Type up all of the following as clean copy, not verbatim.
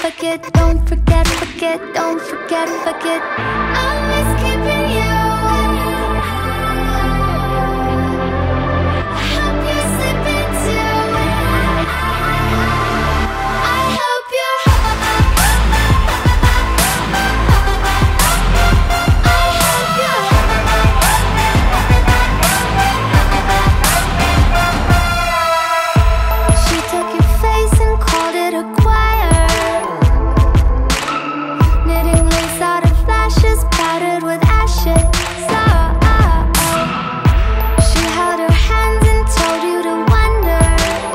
forget, don't forget, forget, don't forget, forget. I miss keeping you. I hope you're sleeping too. I hope you're. She took your face and called it a choir, knitting lace out of flashes powdered with ashes. She held her hands and told you to wonder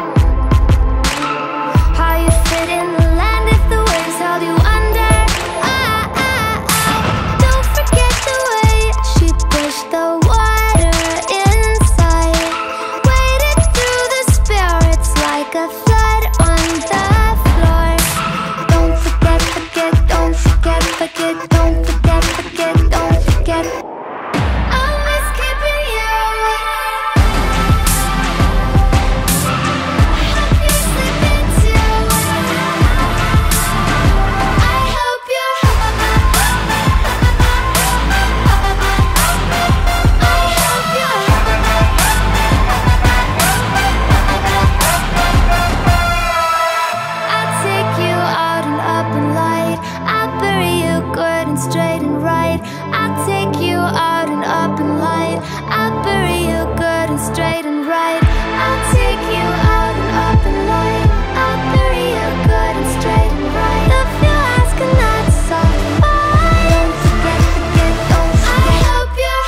how you fit in the land if the waves held you under. Don't forget the way she pushed the water inside, waded through the spirits like a flood on the floor. Don't forget, forget, don't forget, forget, don't forget, forget, don't forget. I miss keeping you. I hope you're sleeping too. I hope you're. I'll take you out and up and light. I'll bury you good and straight and right. I'll take you out and up and light. I'll bury you good and straight and right. I'll take you out and up and light. I'll bury you good and straight and right. If you ask and that's soft, don't forget, forget, don't forget. I hope you're.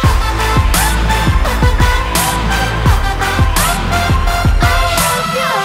I hope you're.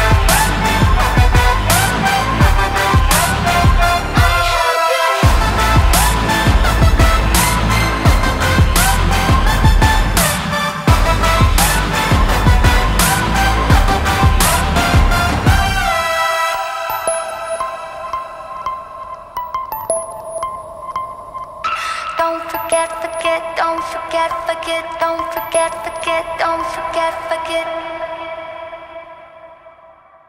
Don't forget, forget, don't forget, forget, don't forget, forget, don't forget, forget.